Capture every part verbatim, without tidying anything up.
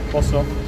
Posso?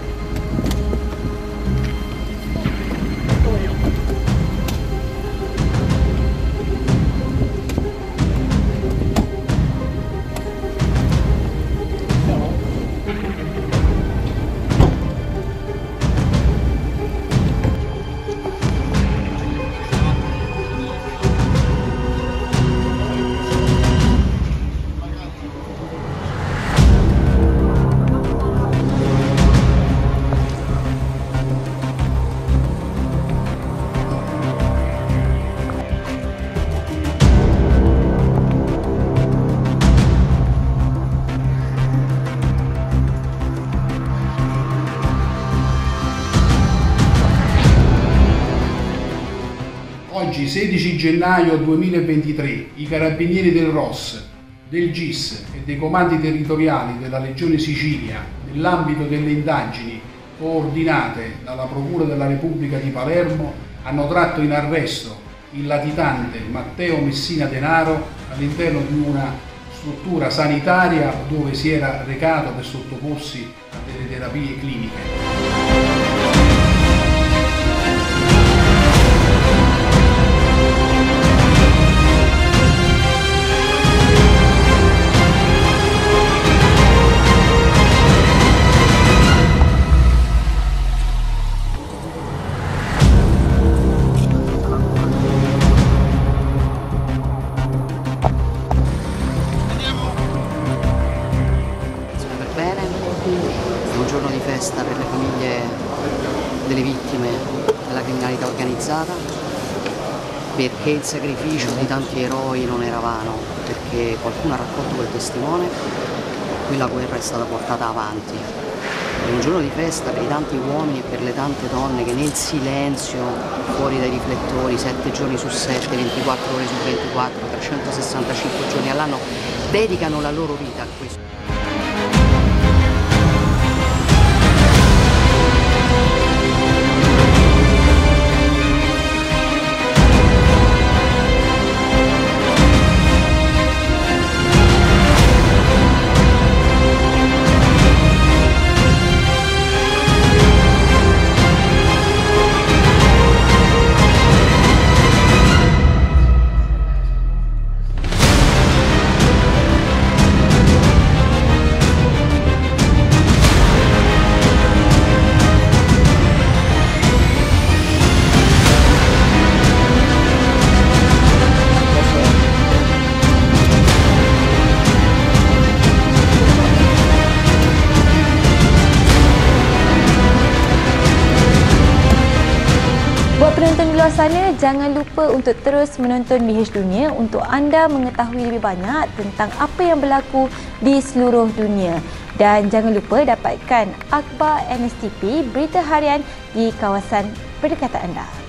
Oggi, sedici gennaio duemilaventitré, i Carabinieri del R O S, del G I S e dei comandi territoriali della Regione Sicilia, nell'ambito delle indagini coordinate dalla Procura della Repubblica di Palermo, hanno tratto in arresto il latitante Matteo Messina Denaro all'interno di una struttura sanitaria dove si era recato per sottoporsi a delle terapie cliniche. È un giorno di festa per le famiglie delle vittime della criminalità organizzata, perché il sacrificio di tanti eroi non era vano, perché qualcuno ha raccolto quel testimone, qui la guerra è stata portata avanti. È un giorno di festa per i tanti uomini e per le tante donne che nel silenzio, fuori dai riflettori, sette giorni su sette, ventiquattro ore su ventiquattro, trecentosessantacinque giorni all'anno, dedicano la loro vita a questo. Buat penonton di luar sana, jangan lupa untuk terus menonton B H Dunia untuk anda mengetahui lebih banyak tentang apa yang berlaku di seluruh dunia. Dan jangan lupa dapatkan akhbar N S T P, berita harian di kawasan berdekatan anda.